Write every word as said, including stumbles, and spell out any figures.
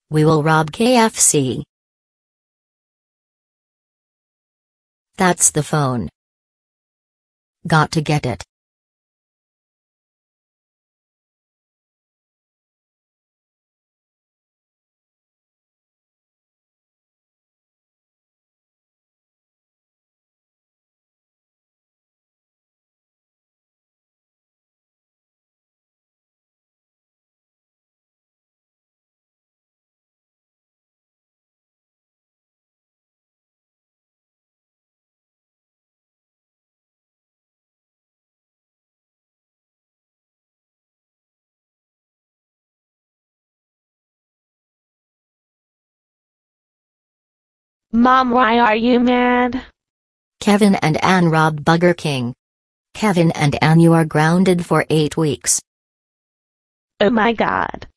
We will rob K F C. That's the phone. Got to get it. Mom, why are you mad? Kevin and Ann robbed Burger King. Kevin and Ann, you are grounded for eight weeks. Oh my God.